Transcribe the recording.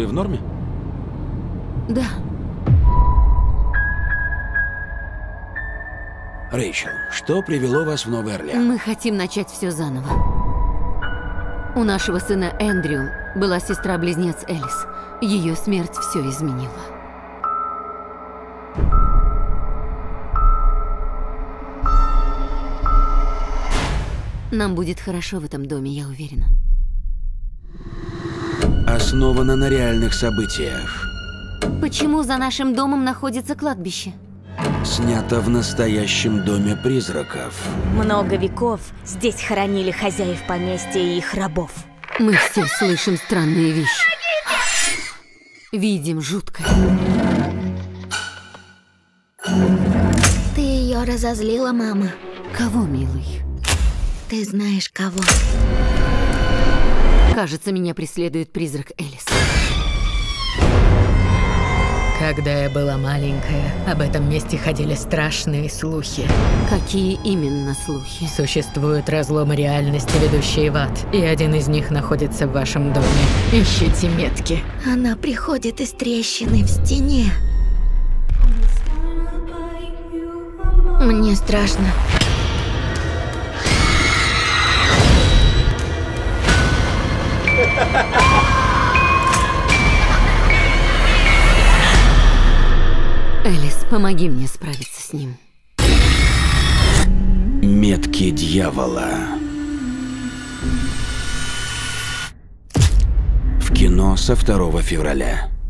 Ты в норме? Да. Рэйчел, что привело вас в Новый Орлеан? Мы хотим начать все заново. У нашего сына Эндрю была сестра-близнец Элис. Ее смерть все изменила. Нам будет хорошо в этом доме, я уверена. Основано на реальных событиях. Почему за нашим домом находится кладбище? Снято в настоящем доме призраков. Много веков здесь хоронили хозяев поместья и их рабов. Мы все слышим странные вещи. Видим жуткое. Ты ее разозлила, мама. Кого, милый? Ты знаешь, кого. Кажется, меня преследует призрак Элис. Когда я была маленькая, об этом месте ходили страшные слухи. Какие именно слухи? Существуют разломы реальности, ведущие в ад, и один из них находится в вашем доме. Ищите метки. Она приходит из трещины в стене. Мне страшно. Элис, помоги мне справиться с ним. Метки дьявола. В кино со 2 февраля.